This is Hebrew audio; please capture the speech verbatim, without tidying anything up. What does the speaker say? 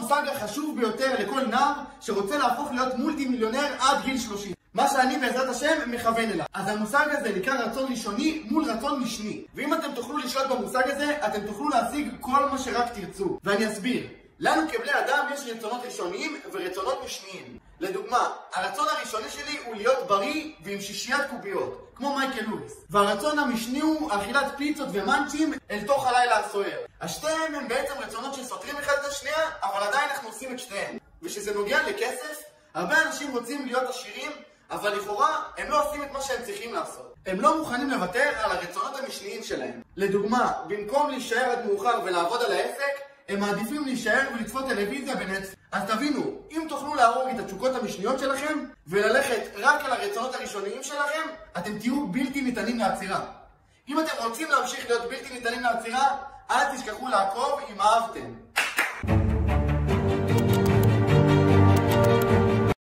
המושג החשוב ביותר לכל נער שרוצה להפוך להיות מולטי מיליונר עד גיל שלושים. מה שאני בעזרת השם מכוון אליו. אז המושג הזה נקרא רצון ראשוני מול רצון משני. ואם אתם תוכלו לשלוט במושג הזה, אתם תוכלו להשיג כל מה שרק תרצו. ואני אסביר. לנו כבני אדם יש רצונות ראשוניים ורצונות משניים. לדוגמה, הרצון הראשוני שלי הוא להיות בריא ועם שישיית קוביות, כמו מייקל לואיס. והרצון המשני הוא אכילת פיצות ומנצ'ים אל תוך הלילה הסוער. השתיהם הם בעצם רצונות שסותרים אחד את השנייה, אבל עדיין אנחנו עושים את שתיהם. ושזה נוגע לכסף, הרבה אנשים רוצים להיות עשירים, אבל לכאורה הם לא עושים את מה שהם צריכים לעשות. הם לא מוכנים לוותר על הרצונות המשניים שלהם. לדוגמה, במקום להישאר עד מאוחר ולעבוד על העסק, הם מעדיפים להישאר ולצפות טלוויזיה בנטפליקס. אז תבינו, אם תוכלו להרוג את התשוקות המשניות שלכם וללכת רק על הרצונות הראשוניים שלכם, אתם תהיו בלתי ניתנים לעצירה. אם אתם רוצים להמשיך להיות בלתי ניתנים לעצירה, אל תשכחו לעקוב אם אהבתם.